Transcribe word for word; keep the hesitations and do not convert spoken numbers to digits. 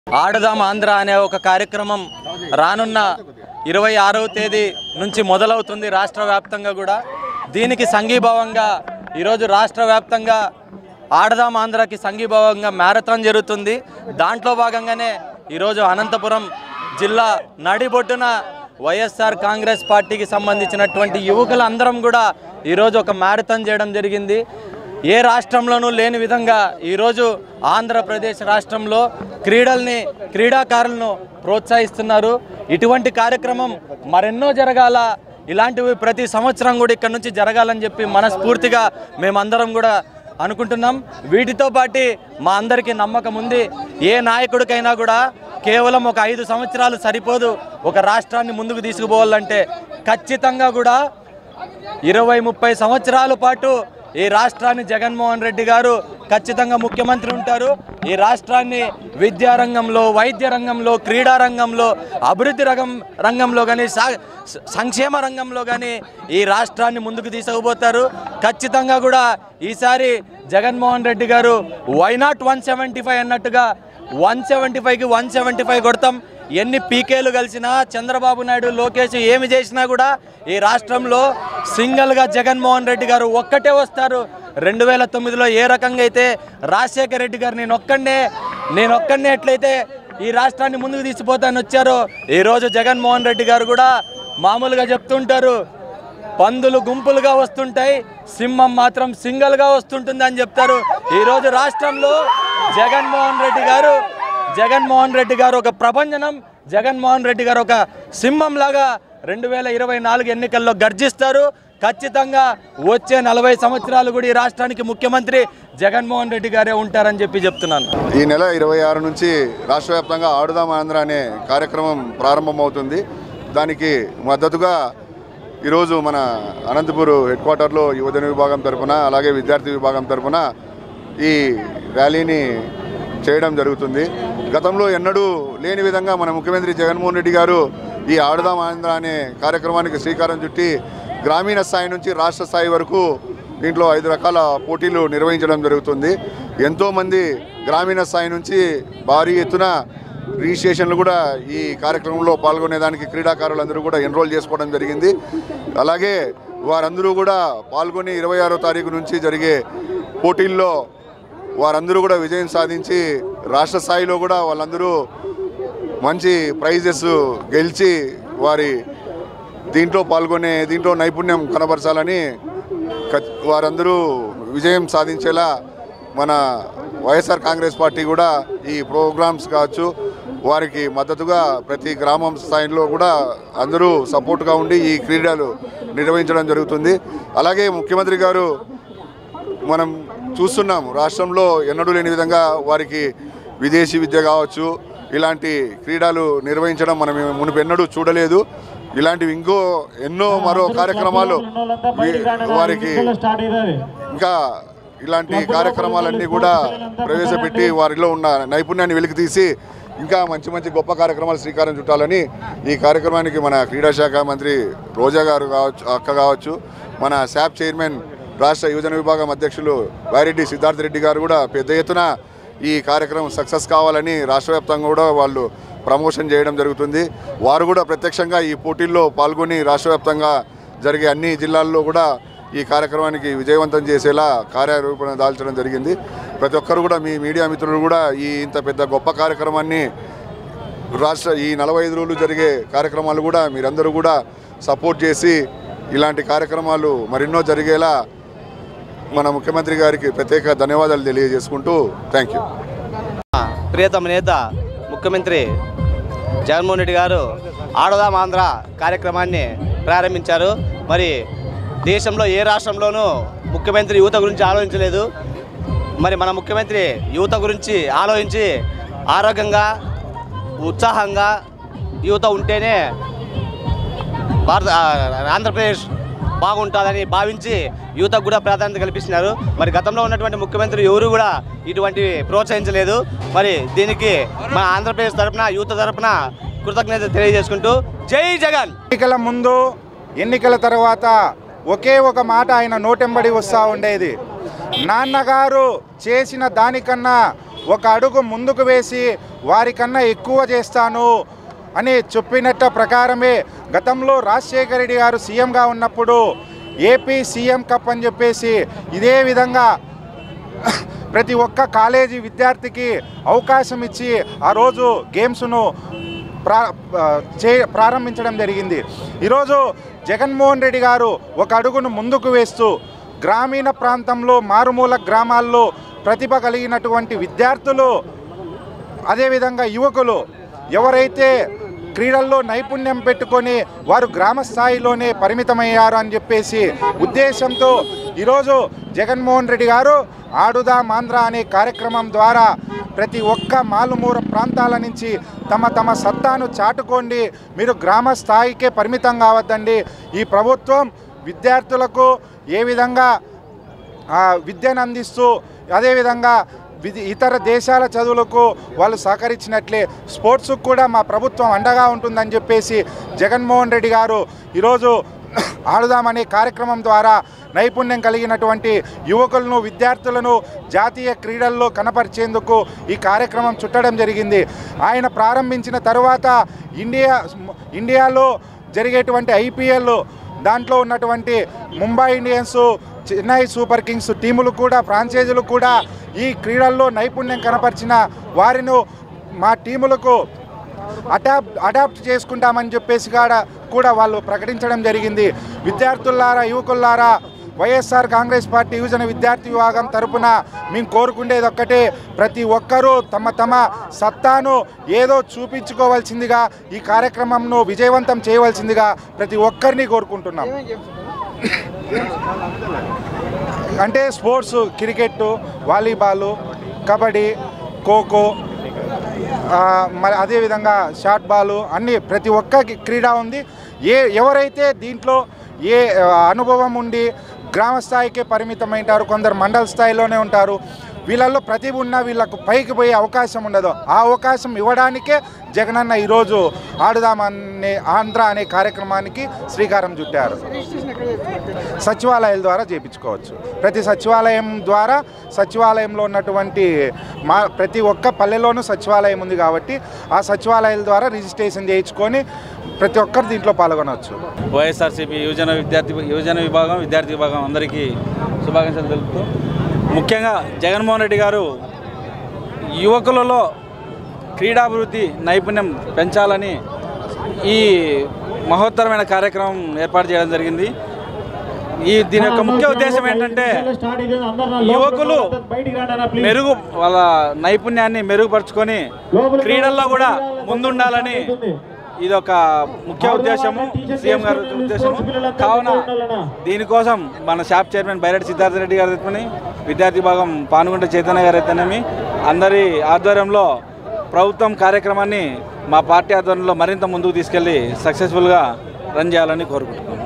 ఆడదాం ఆంధ్ర అనే ఒక కార్యక్రమం రానున్న ఇరవై ఆరవ తేదీ నుంచి మొదలవుతుంది రాష్ట్ర వ్యాప్తంగా కూడా. దీనికి సంఘీభావంగా ఈరోజు రాష్ట్ర వ్యాప్తంగా ఆడదాం ఆంధ్రకి సంఘీభావంగా మ్యారథాన్ జరుగుతుంది. దాంట్లో భాగంగానే ఈరోజు అనంతపురం జిల్లా నడిబొడ్డున వైఎస్ఆర్ కాంగ్రెస్ పార్టీకి సంబంధించినటువంటి యువకులందరం కూడా ఈరోజు ఒక మ్యారథాన్ చేయడం జరిగింది. ఏ రాష్ట్రంలోనూ లేని విధంగా ఈరోజు ఆంధ్రప్రదేశ్ రాష్ట్రంలో క్రీడల్ని క్రీడాకారులను ప్రోత్సహిస్తున్నారు. ఇటువంటి కార్యక్రమం మరెన్నో జరగాల, ఇలాంటివి ప్రతి సంవత్సరం కూడా ఇక్కడ నుంచి జరగాలని చెప్పి మనస్ఫూర్తిగా మేమందరం కూడా అనుకుంటున్నాం. వీటితో పాటు మా అందరికీ నమ్మకం ఉంది, ఏ నాయకుడికైనా కూడా కేవలం ఒక ఐదు సంవత్సరాలు సరిపోదు. ఒక రాష్ట్రాన్ని ముందుకు తీసుకుపోవాలంటే ఖచ్చితంగా కూడా ఇరవై ముప్పై సంవత్సరాల పాటు ఈ రాష్ట్రాన్ని జగన్మోహన్ రెడ్డి గారు ఖచ్చితంగా ముఖ్యమంత్రి ఉంటారు. ఈ రాష్ట్రాన్ని విద్యారంగంలో, వైద్య రంగంలో, క్రీడా రంగంలో, అభివృద్ధి రంగం రంగంలో కానీ సంక్షేమ రంగంలో కానీ ఈ రాష్ట్రాన్ని ముందుకు తీసుకుపోతారు. ఖచ్చితంగా కూడా ఈసారి జగన్మోహన్ రెడ్డి గారు why not one seventy five అన్నట్టుగా వన్ సెవెంటీ ఫైవ్కి వన్ సెవెంటీ ఫైవ్ కొడతాం. ఎన్ని పీకేలు కలిసినా, చంద్రబాబు నాయుడు, లోకేష్ ఏమి చేసినా కూడా ఈ రాష్ట్రంలో సింగిల్గా జగన్మోహన్ రెడ్డి గారు ఒక్కటే వస్తారు. రెండు వేల తొమ్మిదిలో ఏ రకంగా అయితే రాజశేఖర రెడ్డి గారు నేను ఒక్కడే నేను ఒక్కడే ఎట్లయితే ఈ రాష్ట్రాన్ని ముందుకు తీసుకుపోతాను వచ్చారో, ఈరోజు జగన్మోహన్ రెడ్డి గారు కూడా మామూలుగా చెప్తుంటారు, పందులు గుంపులుగా వస్తుంటాయి, సింహం మాత్రం సింగిల్గా వస్తుంటుంది అని చెప్తారు. ఈరోజు రాష్ట్రంలో జగన్మోహన్ రెడ్డి గారు జగన్మోహన్ రెడ్డి గారు ఒక ప్రభంజనం, జగన్మోహన్ రెడ్డి గారు ఒక సింహం లాగా రెండు వేల ఇరవై నాలుగు ఎన్నికల్లో గర్జిస్తారు. ఖచ్చితంగా వచ్చే నలభై సంవత్సరాలు కూడా ఈ రాష్ట్రానికి ముఖ్యమంత్రి జగన్మోహన్ రెడ్డి గారే ఉంటారని చెప్పి చెప్తున్నాను. ఈ నెల ఇరవై ఆరు నుంచి రాష్ట్ర వ్యాప్తంగా ఆడుదాం ఆంధ్ర అనే కార్యక్రమం ప్రారంభమవుతుంది. దానికి మద్దతుగా ఈరోజు మన అనంతపూర్ హెడ్ క్వార్టర్లో యువజన విభాగం తరఫున, అలాగే విద్యార్థి విభాగం తరఫున ఈ ర్యాలీని చేయడం జరుగుతుంది. గతంలో ఎన్నడూ లేని విధంగా మన ముఖ్యమంత్రి జగన్మోహన్ రెడ్డి గారు ఈ ఆడుదాం ఆంధ్ర అనే కార్యక్రమానికి శ్రీకారం చుట్టి గ్రామీణ స్థాయి నుంచి రాష్ట్ర స్థాయి వరకు దీంట్లో ఐదు రకాల పోటీలు నిర్వహించడం జరుగుతుంది. ఎంతోమంది గ్రామీణ స్థాయి నుంచి భారీ ఎత్తున రిజిస్ట్రేషన్లు కూడా ఈ కార్యక్రమంలో పాల్గొనేదానికి క్రీడాకారులందరూ కూడా ఎన్రోల్ చేసుకోవడం జరిగింది. అలాగే వారందరూ కూడా పాల్గొని ఇరవై ఆరో తారీఖు నుంచి జరిగే పోటీల్లో వారందరూ కూడా విజయం సాధించి రాష్ట్ర స్థాయిలో కూడా వాళ్ళందరూ మంచి ప్రైజెస్ గెలిచి వారి దీంట్లో పాల్గొనే దీంట్లో నైపుణ్యం కనబరచాలని వారందరూ విజయం సాధించేలా మన వైఎస్ఆర్ కాంగ్రెస్ పార్టీ కూడా ఈ ప్రోగ్రామ్స్ కావచ్చు వారికి మద్దతుగా ప్రతి గ్రామం స్థాయిలో కూడా అందరూ సపోర్ట్గా ఉండి ఈ క్రీడలు నిర్వహించడం జరుగుతుంది. అలాగే ముఖ్యమంత్రి గారు మనం చూస్తున్నాం, రాష్ట్రంలో ఎన్నడూ లేని విధంగా వారికి విదేశీ విద్య కావచ్చు ఇలాంటి క్రీడలు నిర్వహించడం మనం మునుపెన్నడూ చూడలేదు. ఇలాంటివి ఇంకో ఎన్నో మరో కార్యక్రమాలు వారికి ఇంకా ఇలాంటి కార్యక్రమాలన్నీ కూడా ప్రవేశపెట్టి వారిలో ఉన్న నైపుణ్యాన్ని వెలికితీసి ఇంకా మంచి మంచి గొప్ప కార్యక్రమాలు శ్రీకారం చుట్టాలని ఈ కార్యక్రమానికి మన క్రీడాశాఖ మంత్రి రోజా గారు కావచ్చు, అక్క కావచ్చు, మన శాప్ చైర్మన్ రాష్ట్ర యువజన విభాగం అధ్యక్షులు వారెడ్డి సిద్ధార్థ రెడ్డి గారు కూడా పెద్ద ఎత్తున ఈ కార్యక్రమం సక్సెస్ కావాలని రాష్ట్ర వ్యాప్తంగా కూడా వాళ్ళు ప్రమోషన్ చేయడం జరుగుతుంది. వారు కూడా ప్రత్యక్షంగా ఈ పోటీల్లో పాల్గొని రాష్ట్ర వ్యాప్తంగా జరిగే అన్ని జిల్లాల్లో కూడా ఈ కార్యక్రమానికి విజయవంతం చేసేలా కార్యరూపణ దాల్చడం జరిగింది. ప్రతి ఒక్కరు కూడా మీ మీడియా మిత్రులు కూడా ఈ ఇంత పెద్ద గొప్ప కార్యక్రమాన్ని రాష్ట్ర ఈ నలభై ఐదు రోజులు జరిగే కార్యక్రమాలు కూడా మీరందరూ కూడా సపోర్ట్ చేసి ఇలాంటి కార్యక్రమాలు మరెన్నో జరిగేలా మన ముఖ్యమంత్రి గారికి ప్రత్యేక ధన్యవాదాలు తెలియజేసుకుంటూ థ్యాంక్ యూ. ప్రియతమ నేత ముఖ్యమంత్రి జగన్మోహన్ రెడ్డి గారు ఆడదాం ఆంధ్ర కార్యక్రమాన్ని ప్రారంభించారు. మరి దేశంలో ఏ రాష్ట్రంలోనూ ముఖ్యమంత్రి యువత గురించి ఆలోచించలేదు. మరి మన ముఖ్యమంత్రి యువత గురించి ఆలోచించి ఆరోగ్యంగా, ఉత్సాహంగా యువత ఉంటేనే భారత ఆంధ్రప్రదేశ్ బాగుంటుందని భావించి యువతకు కూడా ప్రాధాన్యత కల్పిస్తున్నారు. మరి గతంలో ఉన్నటువంటి ముఖ్యమంత్రి ఎవరు కూడా ఇటువంటి ప్రోత్సహించలేదు. మరి దీనికి మన ఆంధ్రప్రదేశ్ తరఫున యువత తరఫున కృతజ్ఞత తెలియజేసుకుంటూ జై జగన్. ఎన్నికల ముందు, ఎన్నికల తర్వాత ఒకే ఒక మాట ఆయన నోటెంబడి వస్తూ ఉండేది, నాన్నగారు చేసిన దానికన్నా ఒక అడుగు ముందుకు వేసి వారికన్నా ఎక్కువ చేస్తాను అని చెప్పినట్టు ప్రకారమే గతంలో రాజశేఖర రెడ్డి గారు సీఎంగా ఉన్నప్పుడు ఏపీ సీఎం కప్ అని చెప్పేసి ఇదే విధంగా ప్రతి ఒక్క కాలేజీ విద్యార్థికి అవకాశం ఇచ్చి ఆ రోజు గేమ్స్ను ప్రా చే ప్రారంభించడం జరిగింది. ఈరోజు జగన్మోహన్ రెడ్డి గారు ఒక అడుగును ముందుకు వేస్తూ గ్రామీణ ప్రాంతంలో మారుమూల గ్రామాల్లో ప్రతిభ కలిగినటువంటి విద్యార్థులు అదేవిధంగా యువకులు ఎవరైతే క్రీడల్లో నైపుణ్యం పెట్టుకొని వారు గ్రామ స్థాయిలోనే పరిమితమయ్యారు అని చెప్పేసి ఉద్దేశంతో ఈరోజు జగన్మోహన్ రెడ్డి గారు ఆడుదాం ఆంధ్ర అనే కార్యక్రమం ద్వారా ప్రతి ఒక్క మారుమూల ప్రాంతాల నుంచి తమ తమ సత్తాను చాటుకోండి, మీరు గ్రామ స్థాయికే పరిమితం కావద్దండి. ఈ ప్రభుత్వం విద్యార్థులకు ఏ విధంగా విద్యను అందిస్తూ అదేవిధంగా ఇతర దేశాల చదువులకు వాళ్ళు సహకరించినట్లే స్పోర్ట్స్కు కూడా మా ప్రభుత్వం అండగా ఉంటుందని చెప్పేసి జగన్మోహన్ రెడ్డి గారు ఈరోజు ఆడుదామనే కార్యక్రమం ద్వారా నైపుణ్యం కలిగినటువంటి యువకులను విద్యార్థులను జాతీయ క్రీడల్లో కనపరిచేందుకు ఈ కార్యక్రమం చుట్టడం జరిగింది. ఆయన ప్రారంభించిన తరువాత ఇండియా ఇండియాలో జరిగేటువంటి ఐపీఎల్ దాంట్లో ఉన్నటువంటి Mumbai Indians, Chennai Super Kings టీములు కూడా ఫ్రాంచైజీలు కూడా ఈ క్రీడల్లో నైపుణ్యం కనపరిచిన వారిని మా టీములకు అడాప్ట్ అడాప్ట్ చేసుకుంటామని చెప్పేసి కూడా కూడా వాళ్ళు ప్రకటించడం జరిగింది. విద్యార్థులారా, యువకులారా, వైఎస్ఆర్ కాంగ్రెస్ పార్టీ యువజన విద్యార్థి విభాగం తరపున మేము కోరుకునేది ఒక్కటే, ప్రతి ఒక్కరూ తమ తమ సత్తాను ఏదో చూపించుకోవాల్సిందిగా ఈ కార్యక్రమంను విజయవంతం చేయవలసిందిగా ప్రతి ఒక్కరిని కోరుకుంటున్నాం. అంటే sports cricket, volleyball, kabaddi, kho kho, మరి అదేవిధంగా షాట్ బాలు అన్నీ ప్రతి ఒక్క క్రీడా ఉంది. ఏ ఎవరైతే దీంట్లో ఏ అనుభవం ఉండి గ్రామ స్థాయికే పరిమితమైంటారు, కొందరు మండల స్థాయిలోనే ఉంటారు, వీళ్ళల్లో ప్రతిభ ఉన్న వీళ్ళకు పైకి పోయే అవకాశం ఉండదు. ఆ అవకాశం ఇవ్వడానికే జగనన్న ఈరోజు ఆడుదామనే ఆంధ్ర అనే కార్యక్రమానికి శ్రీకారం చుట్టారు. సచివాలయాల ద్వారా చేయించుకోవచ్చు. ప్రతి సచివాలయం ద్వారా సచివాలయంలో ఉన్నటువంటి మా ప్రతి ఒక్క పల్లెలోనూ సచివాలయం ఉంది కాబట్టి ఆ సచివాలయాల ద్వారా రిజిస్ట్రేషన్ చేయించుకొని ప్రతి ఒక్కరు దీంట్లో పాల్గొనవచ్చు. వైఎస్ఆర్సీపీ యువజన విద్యార్థి యువజన విభాగం విద్యార్థి విభాగం అందరికీ శుభాకాంక్షలు తెలుపుతూ, ముఖ్యంగా జగన్మోహన్ రెడ్డి గారు యువకులలో క్రీడాభివృద్ధి నైపుణ్యం పెంచాలని ఈ మహోత్తరమైన కార్యక్రమం ఏర్పాటు చేయడం జరిగింది. ఈ దీని యొక్క ముఖ్య ఉద్దేశం ఏంటంటే యువకులు మెరుగు వాళ్ళ నైపుణ్యాన్ని మెరుగుపరుచుకొని క్రీడల్లో కూడా ముందుండాలని ఇది ఒక ముఖ్య ఉద్దేశము, సీఎం గారి ఉద్దేశము. కావున దీనికోసం మన షాప్ చైర్మన్ బైరెడ్డి సిద్ధార్థ రెడ్డి గారు అయితేనే, విద్యార్థి భాగం పానుగుంట చైతన్య గారు అయితేనేమి అందరి ఆధ్వర్యంలో ప్రభుత్వం కార్యక్రమాన్ని మా పార్టీ ఆధ్వర్యంలో మరింత ముందుకు తీసుకెళ్లి సక్సెస్ఫుల్గా రన్ చేయాలని కోరుకుంటున్నాం.